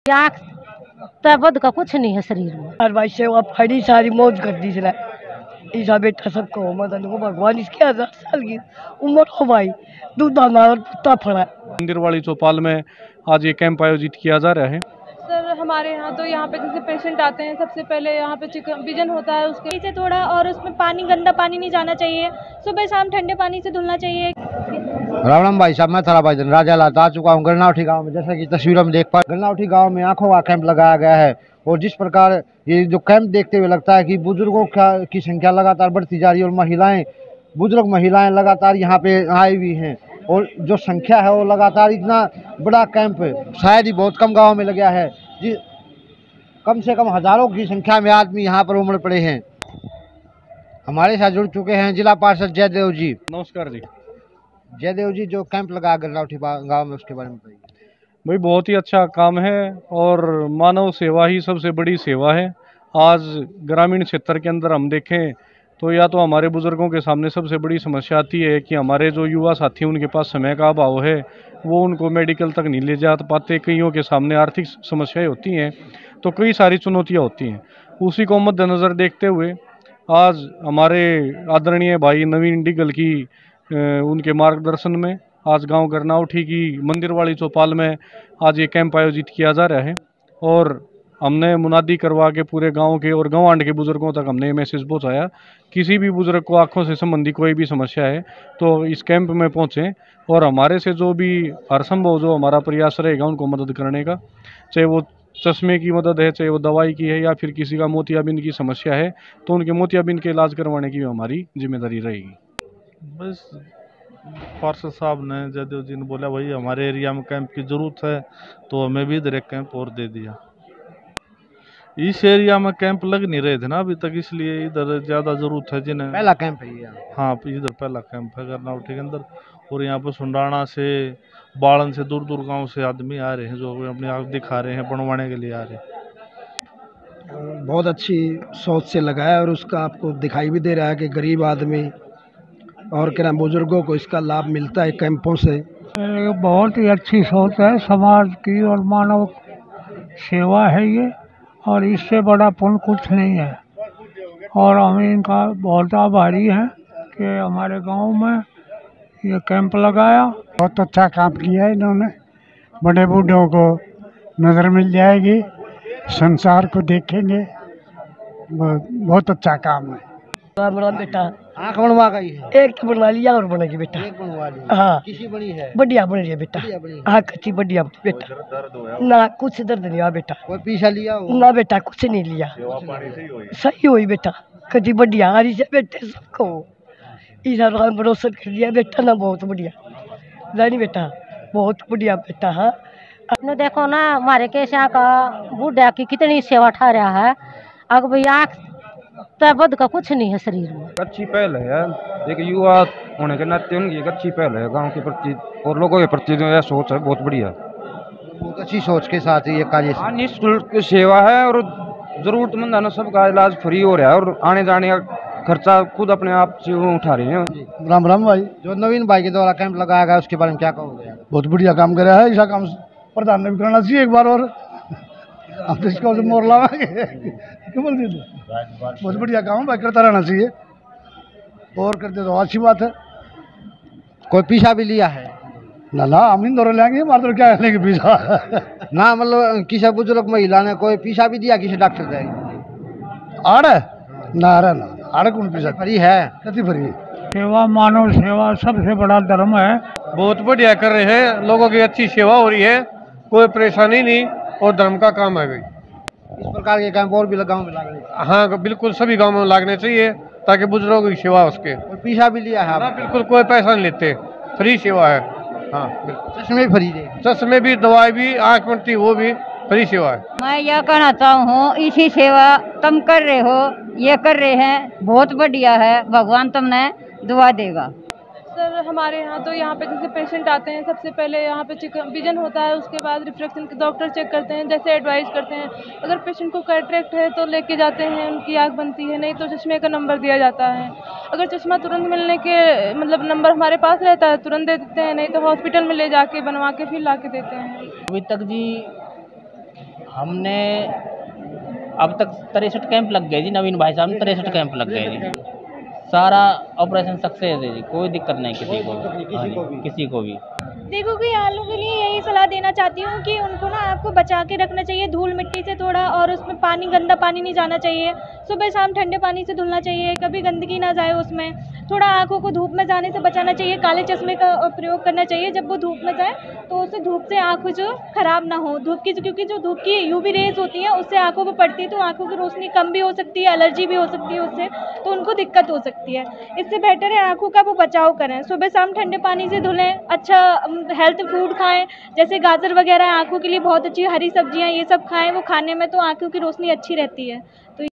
आँख तबद का कुछ नहीं है शरीर में। और भाई से फड़ी सारी मौज कर दी चला ईसा बेटा सबको मतलब वो भगवान इसके 1000 साल की उम्र हो भाई दूधा और पुत्ता फड़ा। मंदिर वाली चौपाल में आज ये कैंप आयोजित किया जा रहा है। सर हमारे यहाँ तो यहाँ पे जैसे पेशेंट आते हैं सबसे पहले यहाँ पे चिकन विजन होता है उसके से थोड़ा, और उसमें पानी गंदा पानी नहीं जाना चाहिए, सुबह शाम ठंडे पानी से धुलना चाहिए। राम राम भाई साहब, मैं थारा भाई राजा लात आ चुका हूँ गरनावटी गांव में। जैसा कि तस्वीरों में देख पा गरनावटी गांव में आंखों का कैंप लगाया गया है और जिस प्रकार ये जो कैंप देखते हुए लगता है कि बुजुर्गों की संख्या लगातार बढ़ती जा रही है और महिलाएं बुजुर्ग महिलाएं लगातार यहाँ पे आई हुई हैं और जो संख्या है वो लगातार इतना बड़ा कैंप शायद ही बहुत कम गाँव में लगा है। जी कम से कम हजारों की संख्या में आदमी यहाँ पर उमड़ पड़े हैं। हमारे साथ जुड़ चुके हैं जिला पार्षद जयदेव जी। नमस्कार जी। जयदेव जी, जो कैंप लगा गरनावटी गांव में उसके बारे में बताइए। भाई बहुत ही अच्छा काम है और मानव सेवा ही सबसे बड़ी सेवा है। आज ग्रामीण क्षेत्र के अंदर हम देखें तो या तो हमारे बुजुर्गों के सामने सबसे बड़ी समस्या आती है कि हमारे जो युवा साथी उनके पास समय का अभाव है, वो उनको मेडिकल तक नहीं ले जा पाते। कईयों के सामने आर्थिक समस्याएं होती हैं, तो कई सारी चुनौतियां होती हैं। उसी को मद्देनज़र देखते हुए आज हमारे आदरणीय भाई नवीन डिगल की उनके मार्गदर्शन में आज गांव गरनावटी की मंदिर वाली चौपाल में आज ये कैंप आयोजित किया जा रहा है और हमने मुनादी करवा के पूरे गांव के और गंवांड के बुजुर्गों तक हमने ये मैसेज पहुंचाया, किसी भी बुजुर्ग को आँखों से संबंधी कोई भी समस्या है तो इस कैंप में पहुंचें और हमारे से जो भी हर संभव जो हमारा प्रयास रहेगा उनको मदद करने का, चाहे वो चश्मे की मदद है, चाहे वो दवाई की है या फिर किसी का मोतियाबिंद की समस्या है तो उनके मोतियाबिंद के इलाज करवाने की हमारी जिम्मेदारी रहेगी। बस पार्षद साहब ने जयदेव जी ने बोला भाई हमारे एरिया में कैंप की ज़रूरत है तो हमें भी इधर एक कैंप और दे दिया। इस एरिया में कैंप लग नहीं रहे थे ना अभी तक, इसलिए इधर ज़्यादा ज़रूरत है जिन्हें। पहला कैंप है ये? हाँ, इधर पहला कैंप है गरनावटी के अंदर और यहाँ पर सुंडाना से बालन से दूर दूर गाँव से आदमी आ रहे हैं जो अपनी आँख दिखा रहे हैं, बनवाने के लिए आ रहे हैं। बहुत अच्छी सोच से लगाया और उसका आपको दिखाई भी दे रहा है कि गरीब आदमी और क्या बुजुर्गों को इसका लाभ मिलता है कैंपों से। बहुत ही अच्छी सोच है, समाज की और मानव सेवा है ये, और इससे बड़ा पुण्य कुछ नहीं है। और हम इनका बहुत आभारी हैं कि हमारे गांव में ये कैंप लगाया। बहुत अच्छा काम किया है इन्होंने, बड़े बूढ़ों को नज़र मिल जाएगी, संसार को देखेंगे, बहुत अच्छा काम है। बड़ा बेटा आँख बनवा गई है? एक तो बनवा लिया और बनेगी बेटा। एक बनवा ली? हाँ, किसी बनी है? बढ़िया बन रही है बेटा। आँख अच्छी बढ़िया बेटा, ना कुछ दर्द नहीं हुआ बेटा। कोई पीछा लिया हो? ना बेटा कुछ नहीं लिया, सही हुई बेटा, कभी बढ़िया आ रही है बेटे सबको ईसा भरोसा कर दिया बेटा ना, बहुत बढ़िया जानी बेटा, बहुत बढ़िया बेटा। हाँ अपने देखो ना हमारे कैसा का बूढ़ा की कितनी सेवा ठा रहा है। अगर भाई आँख तबद का कुछ नहीं है शरीर में। अच्छी पहल है यार, एक युवा होने के नाते उनकी एक अच्छी पहल है गांव के प्रति और लोगों के प्रति जो यह सोच है बहुत बढ़िया, बहुत अच्छी सोच के साथ ये कार्य। हाँ, निःशुल्क सेवा है और जरूरतमंद है ना सबका इलाज फ्री हो रहा है और आने जाने का खर्चा खुद अपने आप से वो उठा रहे हैं। राम राम भाई, जो नवीन भाई के द्वारा कैंप लगाया गया उसके बारे में क्या कहोगे? बहुत बढ़िया काम कर रहा है, ऐसा काम प्रधान ने भी करना चाहिए एक बार और हम तो इसका मोर लावाएंगे। क्यों बोल दिए? बहुत बढ़िया काम भाई, करता रहना चाहिए और करते तो अच्छी बात है। कोई पीछा भी लिया है? ना ना, हम इन दोनों लेंगे, हमारे तो क्या लेंगे पीछा ना, मतलब किसी बुजुर्ग महिला ने कोई पीछा भी दिया किसी डॉक्टर से? आड़ ना रहा ना, आड़ कौन पीछा फ्री है? कति फ्री? सेवा, मानव सेवा सबसे बड़ा धर्म है। बहुत बढ़िया कर रहे हैं, लोगों की अच्छी सेवा हो रही है, कोई परेशानी नहीं और धर्म का काम है भाई। इस प्रकार के कैंप और भी गाँव में लागने? हाँ बिल्कुल, सभी गाँव में लागने चाहिए ताकि बुजुर्गों की सेवा हो सके। कोई पीछा भी लिया है? बिल्कुल, कोई पैसा नहीं लेते, फ्री सेवा है। हाँ बिल्कुल, चश्मे फ्री है? चश्मे भी, दवाई भी, आँख बनती वो भी फ्री सेवा है। मैं यह कहना चाहूँ इसी सेवा तुम कर रहे हो, ये कर रहे हैं, बहुत बढ़िया है, भगवान तुमने दुआ देगा। सर हमारे यहाँ तो यहाँ पे जैसे पेशेंट आते हैं सबसे पहले यहाँ पे चिकन विजन होता है, उसके बाद रिफ्लेक्शन के डॉक्टर चेक करते हैं, जैसे एडवाइस करते हैं। अगर पेशेंट को कैटरेक्ट है तो लेके जाते हैं, उनकी आँख बनती है, नहीं तो चश्मे का नंबर दिया जाता है। अगर चश्मा तुरंत मिलने के मतलब नंबर हमारे पास रहता है तुरंत दे देते हैं, नहीं तो हॉस्पिटल में ले जाके बनवा के फिर ला के देते हैं। अभी तक जी हमने अब तक 63 कैंप लग गए जी, नवीन भाई साहब ने 63 कैंप लग गए जी। सारा ऑपरेशन सक्सेस है जी, कोई दिक्कत नहीं किसी को भी। हाँ जी, किसी को भी। देखो कि आलू के लिए यही सलाह देना चाहती हूँ कि उनको ना आपको बचा के रखना चाहिए धूल मिट्टी से थोड़ा, और उसमें पानी, गंदा पानी नहीं जाना चाहिए। सुबह शाम ठंडे पानी से धुलना चाहिए, कभी गंदगी ना जाए उसमें। थोड़ा आंखों को धूप में जाने से बचाना चाहिए, काले चश्मे का प्रयोग करना चाहिए जब वो धूप में जाए, तो उससे धूप से आँखें जो खराब ना हो धूप की, क्योंकि जो धूप की यूवी रेज होती है उससे आंखों पर पड़ती है तो आंखों की रोशनी कम भी हो सकती है, एलर्जी भी हो सकती है उससे, तो उनको दिक्कत हो सकती है। इससे बेहतर है आंखों का वो बचाव करें, सुबह शाम ठंडे पानी से धुलें, अच्छा हेल्थ फूड खाएं, जैसे गाजर वगैरह आंखों के लिए बहुत अच्छी, हरी सब्जियां ये सब खाएं, वो खाने में तो आंखों की रोशनी अच्छी रहती है। तो